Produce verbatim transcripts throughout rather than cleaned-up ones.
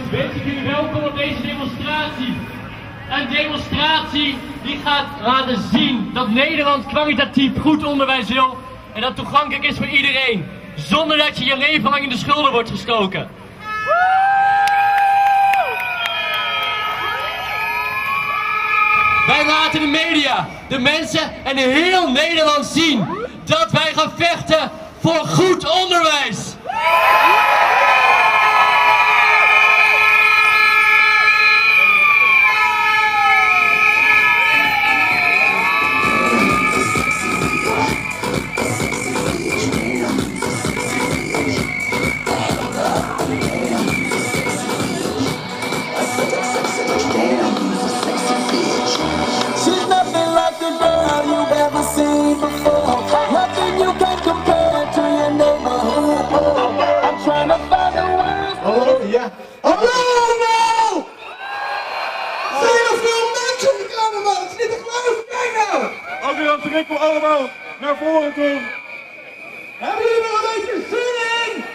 wens ik jullie welkom op deze demonstratie. Een demonstratie die gaat laten zien dat Nederland kwalitatief goed onderwijs wil en dat toegankelijk is voor iedereen, zonder dat je je leven lang in de schulden wordt gestoken. Wij laten de media, de mensen en heel Nederland zien dat wij gaan vechten voor goed onderwijs. Ik wil allemaal naar voren toe. Hebben jullie er een beetje zin in?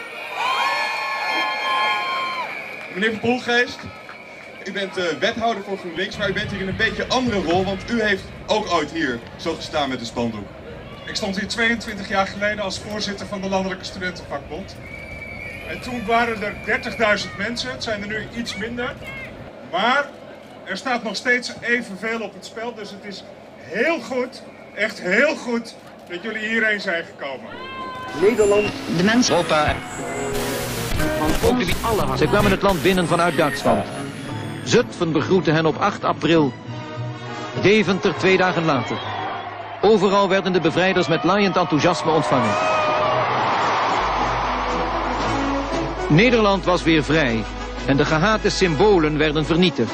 Meneer Van Poelgeest, u bent uh, wethouder voor GroenLinks, maar u bent hier in een beetje andere rol, want u heeft ook ooit hier zo gestaan met een spandoek. Ik stond hier tweeëntwintig jaar geleden als voorzitter van de Landelijke Studentenvakbond. En toen waren er dertigduizend mensen, het zijn er nu iets minder. Maar er staat nog steeds evenveel op het spel, dus het is heel goed. Echt heel goed dat jullie hierheen zijn gekomen. Nederland, de mensen, Europa. Ook de alle. Zij kwamen het land binnen vanuit Duitsland. Zutphen begroette hen op acht april. Deventer twee dagen later. Overal werden de bevrijders met laaiend enthousiasme ontvangen. Nederland was weer vrij en de gehate symbolen werden vernietigd.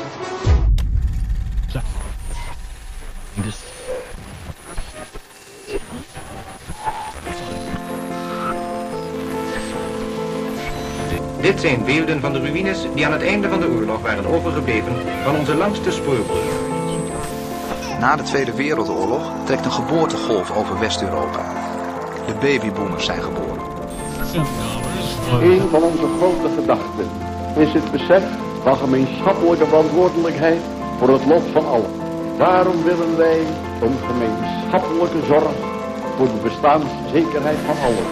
Dit zijn beelden van de ruïnes die aan het einde van de oorlog waren overgebleven van onze langste spoorbrug. Na de Tweede Wereldoorlog trekt een geboortegolf over West-Europa. De babyboomers zijn geboren. Een van onze grote gedachten is het besef van gemeenschappelijke verantwoordelijkheid voor het lot van allen. Daarom willen wij een gemeenschappelijke zorg voor de bestaanszekerheid van allen.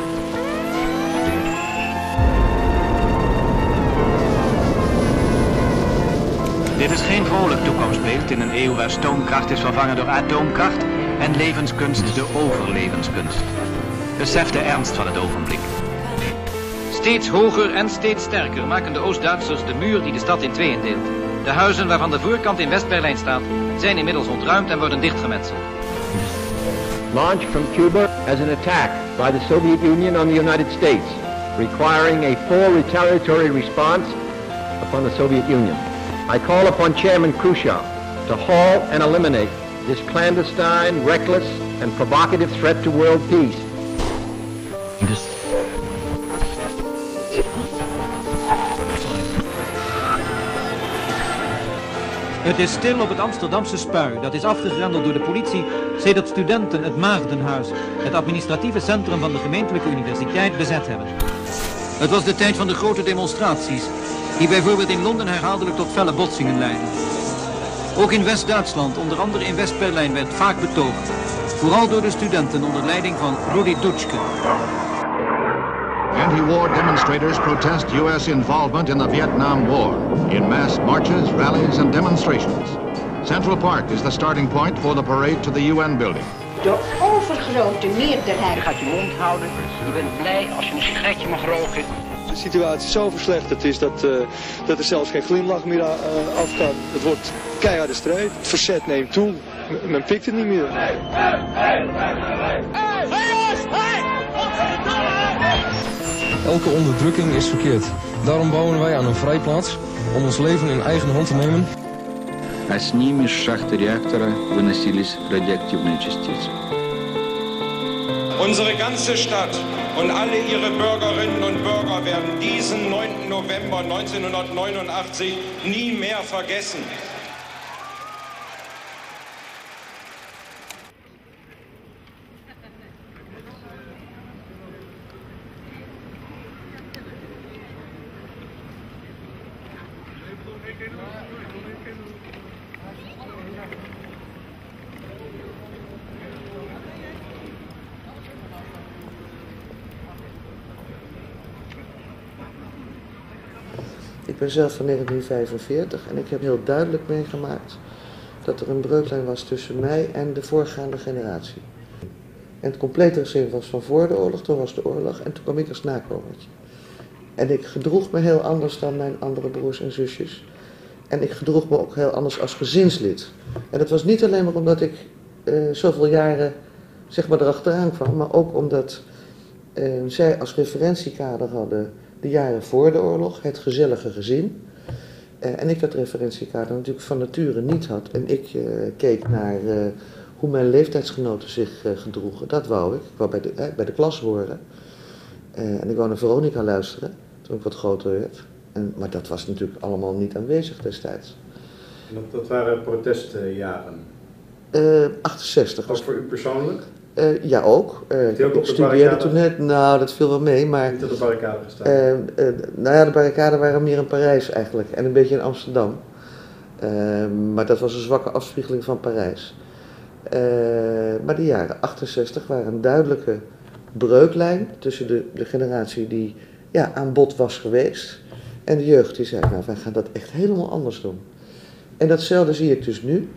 Dit is geen vrolijk toekomstbeeld in een eeuw waar stoomkracht is vervangen door atoomkracht en levenskunst de overlevenskunst. Besef de ernst van het ogenblik. Steeds hoger en steeds sterker maken de Oost-Duitsers de muur die de stad in tweeën deelt. De huizen waarvan de voorkant in West-Berlijn staat, zijn inmiddels ontruimd en worden dichtgemetseld. Launched from Cuba as an attack by the Soviet Union on the United States, requiring a full retaliatory response upon the Soviet Union. I call upon Chairman Khrushchev to halt and eliminate this clandestine, reckless, and provocative threat to world peace. Het is stil op het Amsterdamse Spui. Dat is afgegrendeld door de politie sedert studenten het Maagdenhuis, het administratieve centrum van de gemeentelijke universiteit, bezet hebben. Het was de tijd van de grote demonstraties, die bijvoorbeeld in Londen herhaaldelijk tot felle botsingen leidden. Ook in West-Duitsland, onder andere in West-Berlijn, werd vaak betoogd. Vooral door de studenten onder leiding van Rudi Dutschke. Anti-war demonstrators protest U S involvement in the Vietnam War in mass marches, rallies and demonstrations. Central Park is the starting point for the parade to the U N building. De overgrote meerderheid. Je gaat je mond houden, je bent blij als je een sigaretje mag roken. De situatie zo verslechterd is dat, uh, dat er zelfs geen glimlach meer uh, af kan. Het wordt keiharde strijd. Het verzet neemt toe. M men pikt het niet meer. Hey, hey, hey, hey, hey, hey, hey. Elke onderdrukking is verkeerd. Daarom bouwen wij aan een vrijplaats om ons leven in eigen hand te nemen. А с ними с шахты реактора выносились радиоактивные частицы. Unsere ganze Stadt und alle ihre Bürgerinnen und Bürger werden diesen neunten November neunzehnhundertneunundachtzig nie mehr vergessen. Ik ben zelf van negentien vijfenveertig en ik heb heel duidelijk meegemaakt dat er een breuklijn was tussen mij en de voorgaande generatie. En het complete gezin was van voor de oorlog, toen was de oorlog en toen kwam ik als nakomertje. En ik gedroeg me heel anders dan mijn andere broers en zusjes. En ik gedroeg me ook heel anders als gezinslid. En dat was niet alleen maar omdat ik uh, zoveel jaren zeg maar erachteraan kwam, maar ook omdat uh, zij als referentiekader hadden de jaren voor de oorlog, het gezellige gezin. Uh, en ik dat referentiekader natuurlijk van nature niet had. En ik uh, keek naar uh, hoe mijn leeftijdsgenoten zich uh, gedroegen. Dat wou ik. Ik wou bij de, uh, bij de klas horen. Uh, en ik wou naar Veronica luisteren toen ik wat groter werd. En, maar dat was natuurlijk allemaal niet aanwezig destijds. En dat, dat waren protestjaren? Uh, achtenzestig. Ook voor u persoonlijk? Uh, ja, ook. Uh, ik ik studeerde toen net, nou dat viel wel mee, maar... Niet op de barricade gestaan? Uh, uh, nou ja, de barricade waren meer in Parijs eigenlijk en een beetje in Amsterdam. Uh, maar dat was een zwakke afspiegeling van Parijs. Uh, maar de jaren achtenzestig waren een duidelijke breuklijn tussen de, de generatie die ja, aan bod was geweest en de jeugd die zei, nou wij gaan dat echt helemaal anders doen. En datzelfde zie ik dus nu.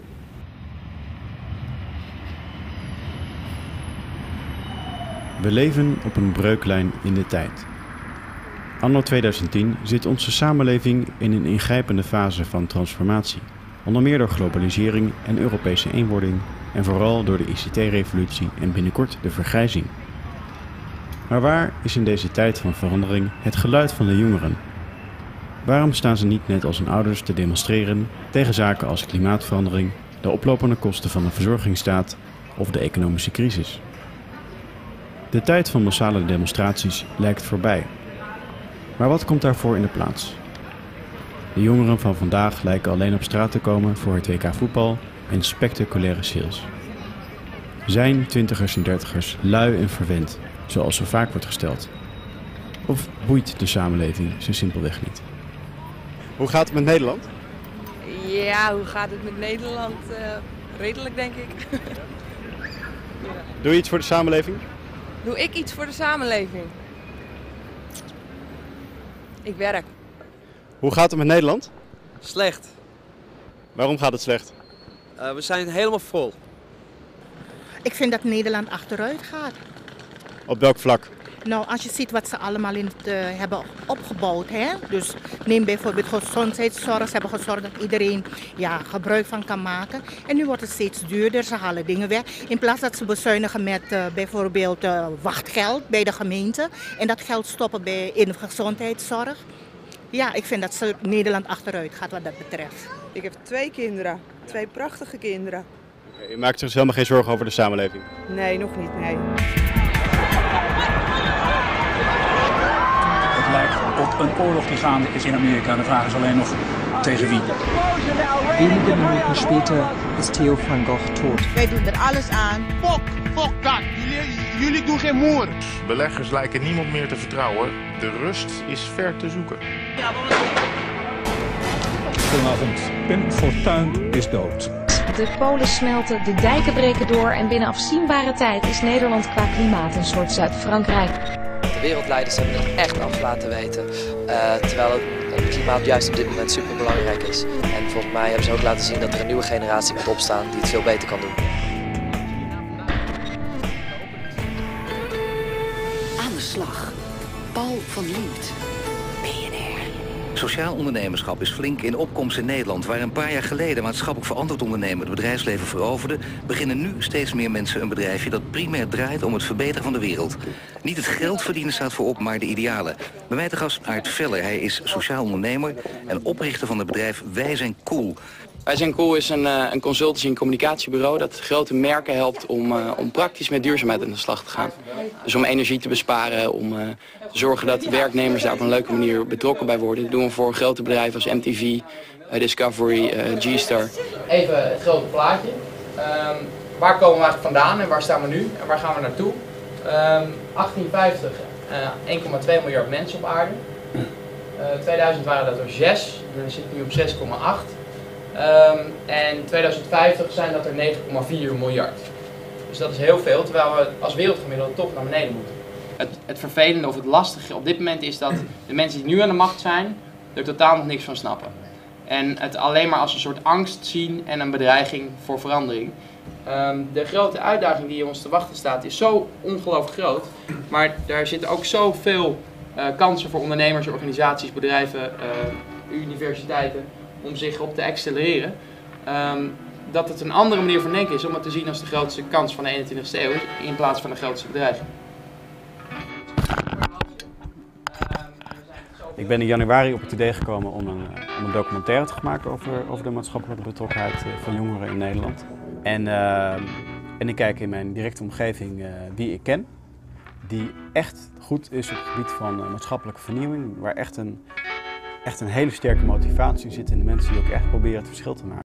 We leven op een breuklijn in de tijd. Anno tweeduizend tien zit onze samenleving in een ingrijpende fase van transformatie. Onder meer door globalisering en Europese eenwording en vooral door de I C T-revolutie en binnenkort de vergrijzing. Maar waar is in deze tijd van verandering het geluid van de jongeren? Waarom staan ze niet net als hun ouders te demonstreren tegen zaken als klimaatverandering, de oplopende kosten van de verzorgingsstaat of de economische crisis? De tijd van massale demonstraties lijkt voorbij. Maar wat komt daarvoor in de plaats? De jongeren van vandaag lijken alleen op straat te komen voor het W K voetbal en spectaculaire sales. Zijn twintigers en dertigers lui en verwend, zoals zo vaak wordt gesteld? Of boeit de samenleving ze simpelweg niet? Hoe gaat het met Nederland? Ja, hoe gaat het met Nederland? Uh, redelijk, denk ik. Ja. Doe je iets voor de samenleving? Doe ik iets voor de samenleving? Ik werk. Hoe gaat het met Nederland? Slecht. Waarom gaat het slecht? Uh, we zijn helemaal vol. Ik vind dat Nederland achteruit gaat. Op welk vlak? Nou, als je ziet wat ze allemaal in het, uh, hebben opgebouwd. Hè? Dus neem bijvoorbeeld gezondheidszorg. Ze hebben gezorgd dat iedereen ja, gebruik van kan maken. En nu wordt het steeds duurder. Ze halen dingen weg. In plaats dat ze bezuinigen met uh, bijvoorbeeld uh, wachtgeld bij de gemeente. En dat geld stoppen bij, in de gezondheidszorg. Ja, ik vind dat ze Nederland achteruit gaat wat dat betreft. Ik heb twee kinderen. Twee prachtige kinderen. Okay, u maakt zich dus helemaal geen zorgen over de samenleving? Nee, nog niet, nee. Het lijkt op een oorlog die gaande is in Amerika. De vraag is alleen nog tegen wie. Wenige minuten später is Theo van Gogh tot. Wij doen er alles aan. Fok, fok dat. Jullie, jullie doen geen moer. Beleggers lijken niemand meer te vertrouwen. De rust is ver te zoeken. Goedenavond. Pim Fortuyn is dood. De polen smelten, de dijken breken door en binnen afzienbare tijd is Nederland qua klimaat een soort Zuid-Frankrijk. De wereldleiders hebben het echt af laten weten, uh, terwijl het, het klimaat juist op dit moment super belangrijk is. En volgens mij hebben ze ook laten zien dat er een nieuwe generatie moet opstaan die het veel beter kan doen. Aan de slag. Paul van Liemt. B N R. Sociaal ondernemerschap is flink in opkomst in Nederland. Waar een paar jaar geleden maatschappelijk verantwoord ondernemen het bedrijfsleven veroverde, beginnen nu steeds meer mensen een bedrijfje dat primair draait om het verbeteren van de wereld. Niet het geld verdienen staat voorop, maar de idealen. Bij mij te gast Aart Veller. Hij is sociaal ondernemer en oprichter van het bedrijf Wij Zijn Cool. Wij Zijn Cool is een, uh, een consultancy- en communicatiebureau dat grote merken helpt om, uh, om praktisch met duurzaamheid aan de slag te gaan. Dus om energie te besparen, om uh, te zorgen dat werknemers daar op een leuke manier betrokken bij worden. Dat doen we voor grote bedrijven als M T V, uh, Discovery, uh, G-Star. Even het grote plaatje. Um, waar komen we eigenlijk vandaan en waar staan we nu en waar gaan we naartoe? Um, achttien vijftig, uh, één komma twee miljard mensen op aarde. Uh, tweeduizend waren dat er zes, en dan zit nu op zes komma acht. Um, en tweeduizend vijftig zijn dat er negen komma vier miljard. Dus dat is heel veel, terwijl we als wereldgemiddelde toch naar beneden moeten. Het, het vervelende of het lastige op dit moment is dat de mensen die nu aan de macht zijn, er totaal nog niks van snappen. En het alleen maar als een soort angst zien en een bedreiging voor verandering. Um, de grote uitdaging die ons te wachten staat is zo ongelooflijk groot. Maar daar zitten ook zoveel uh, kansen voor ondernemers, organisaties, bedrijven, uh, universiteiten om zich op te accelereren. Um, dat het een andere manier van denken is om het te zien als de grootste kans van de eenentwintigste eeuw in plaats van de grootste bedreiging. Ik ben in januari op het idee gekomen om een, om een documentaire te maken over, over de maatschappelijke betrokkenheid van jongeren in Nederland. En, uh, en ik kijk in mijn directe omgeving uh, wie ik ken, die echt goed is op het gebied van uh, maatschappelijke vernieuwing, waar echt een, echt een hele sterke motivatie zit in de mensen die ook echt proberen het verschil te maken.